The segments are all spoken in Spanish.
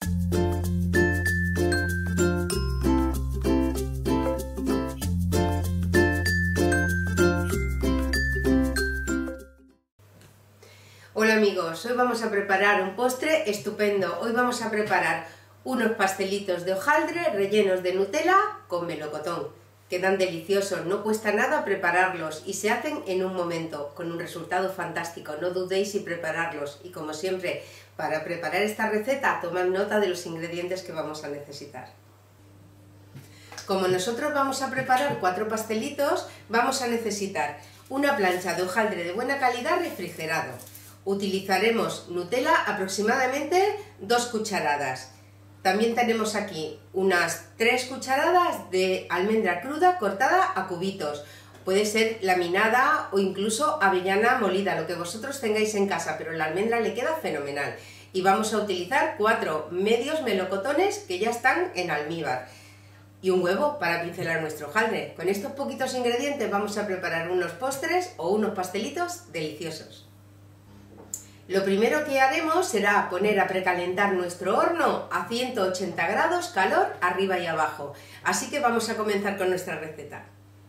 Hola amigos, hoy vamos a preparar un postre estupendo. Hoy vamos a preparar unos pastelitos de hojaldre rellenos de Nutella con melocotón. Quedan deliciosos, no cuesta nada prepararlos y se hacen en un momento, con un resultado fantástico. No dudéis en prepararlos y, como siempre, para preparar esta receta tomad nota de los ingredientes que vamos a necesitar. Como nosotros vamos a preparar 4 pastelitos, vamos a necesitar una plancha de hojaldre de buena calidad refrigerado. Utilizaremos Nutella aproximadamente 2 cucharadas. También tenemos aquí unas 3 cucharadas de almendra cruda cortada a cubitos. Puede ser laminada o incluso avellana molida, lo que vosotros tengáis en casa, pero la almendra le queda fenomenal. Y vamos a utilizar 4 medios melocotones que ya están en almíbar. Y un huevo para pincelar nuestro hojaldre. Con estos poquitos ingredientes vamos a preparar unos postres o unos pastelitos deliciosos. Lo primero que haremos será poner a precalentar nuestro horno a 180 grados, calor arriba y abajo. Así que vamos a comenzar con nuestra receta.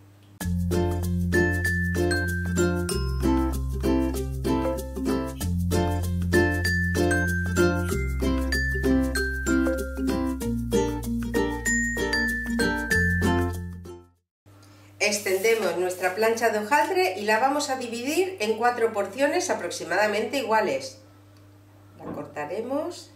Extendemos nuestra plancha de hojaldre y la vamos a dividir en 4 porciones aproximadamente iguales. La cortaremos.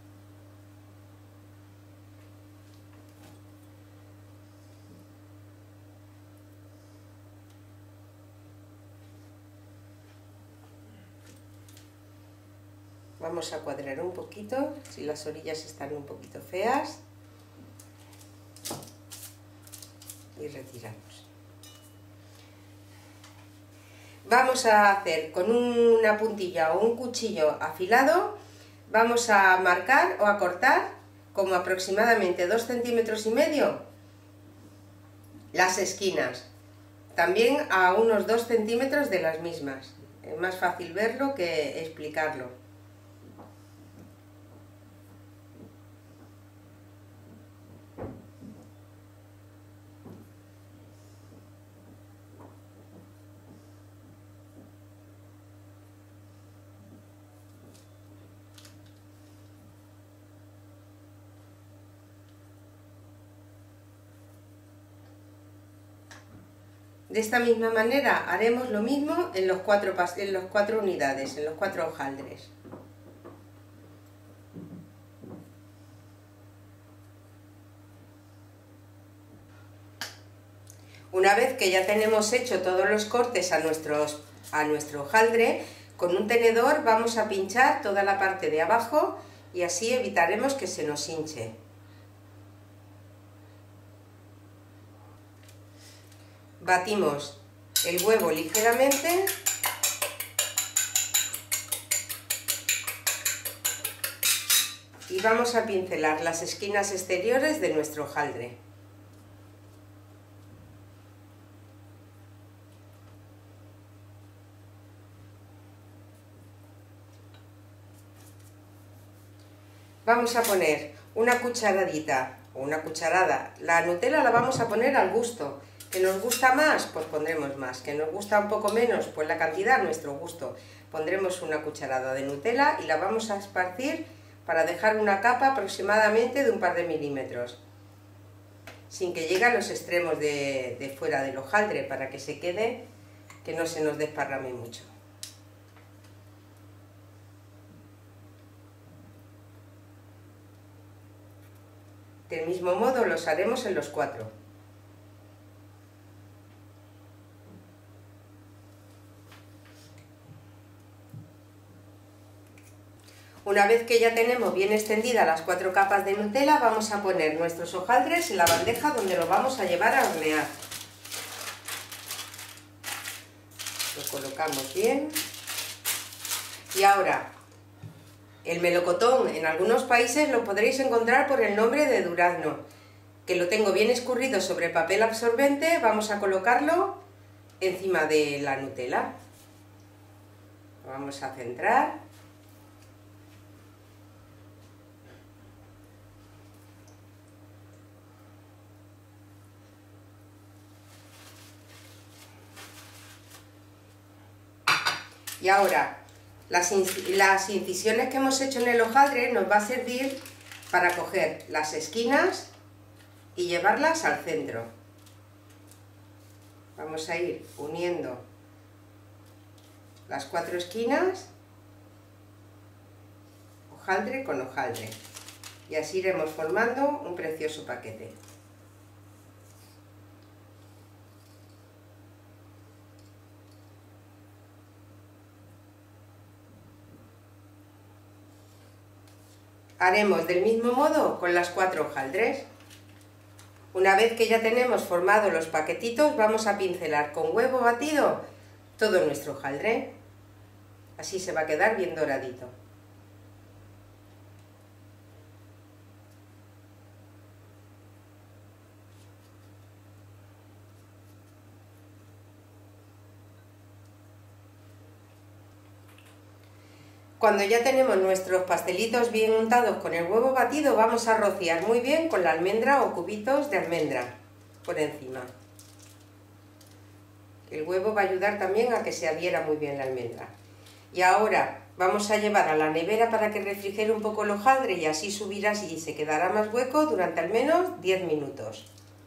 Vamos a cuadrar un poquito, si las orillas están un poquito feas. Y retiramos. Vamos a hacer con una puntilla o un cuchillo afilado, vamos a marcar o a cortar como aproximadamente 2,5 centímetros las esquinas, también a unos 2 centímetros de las mismas. Es más fácil verlo que explicarlo. De esta misma manera haremos lo mismo en los 4 unidades, en los 4 hojaldres. Una vez que ya tenemos hecho todos los cortes a nuestro hojaldre, con un tenedor vamos a pinchar toda la parte de abajo y así evitaremos que se nos hinche. Batimos el huevo ligeramente y vamos a pincelar las esquinas exteriores de nuestro hojaldre. Vamos a poner una cucharadita o una cucharada. La Nutella la vamos a poner al gusto. ¿Que nos gusta más? Pues pondremos más. ¿Que nos gusta un poco menos? Pues la cantidad a nuestro gusto. Pondremos una cucharada de Nutella y la vamos a esparcir para dejar una capa aproximadamente de un par de milímetros, sin que llegue a los extremos de fuera del hojaldre, para que se quede, que no se nos desparrame mucho. Del mismo modo los haremos en los 4. Una vez que ya tenemos bien extendidas las 4 capas de Nutella, vamos a poner nuestros hojaldres en la bandeja donde los vamos a llevar a hornear. Lo colocamos bien. Y ahora, el melocotón en algunos países lo podréis encontrar por el nombre de durazno, que lo tengo bien escurrido sobre papel absorbente. Vamos a colocarlo encima de la Nutella. Lo vamos a centrar. Y ahora, las incisiones que hemos hecho en el hojaldre nos va a servir para coger las esquinas y llevarlas al centro. Vamos a ir uniendo las 4 esquinas, hojaldre con hojaldre, y así iremos formando un precioso paquete. Haremos del mismo modo con las 4 hojaldres. Una vez que ya tenemos formados los paquetitos, vamos a pincelar con huevo batido todo nuestro hojaldre. Así se va a quedar bien doradito. Cuando ya tenemos nuestros pastelitos bien untados con el huevo batido, vamos a rociar muy bien con la almendra o cubitos de almendra por encima. El huevo va a ayudar también a que se adhiera muy bien la almendra. Y ahora vamos a llevar a la nevera para que refrigere un poco el hojaldre y así subirá y se quedará más hueco durante al menos 10 minutos.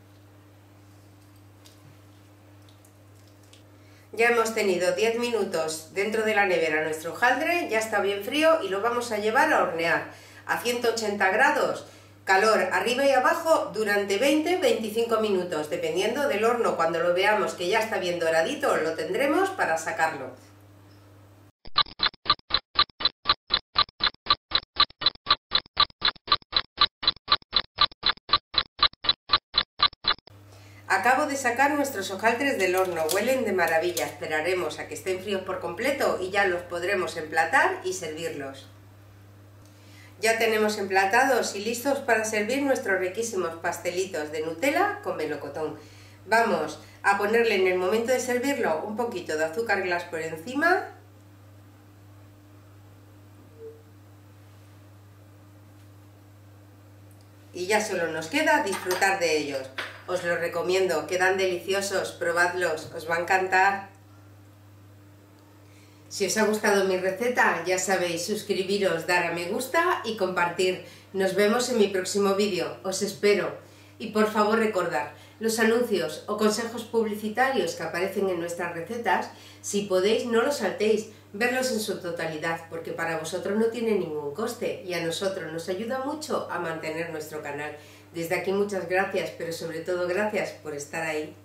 Ya hemos tenido 10 minutos dentro de la nevera nuestro hojaldre, ya está bien frío y lo vamos a llevar a hornear a 180 grados, calor arriba y abajo durante 20-25 minutos, dependiendo del horno. Cuando lo veamos que ya está bien doradito, lo tendremos para sacarlo. Acabo de sacar nuestros hojaldres del horno, huelen de maravilla. Esperaremos a que estén fríos por completo y ya los podremos emplatar y servirlos. Ya tenemos emplatados y listos para servir nuestros riquísimos pastelitos de Nutella con melocotón. Vamos a ponerle en el momento de servirlo un poquito de azúcar glass por encima. Y ya solo nos queda disfrutar de ellos. Os los recomiendo, quedan deliciosos, probadlos, os va a encantar. Si os ha gustado mi receta, ya sabéis, suscribiros, dar a me gusta y compartir. Nos vemos en mi próximo vídeo, os espero. Y por favor recordad, los anuncios o consejos publicitarios que aparecen en nuestras recetas, si podéis no los saltéis, verlos en su totalidad, porque para vosotros no tiene ningún coste y a nosotros nos ayuda mucho a mantener nuestro canal. Desde aquí muchas gracias, pero sobre todo gracias por estar ahí.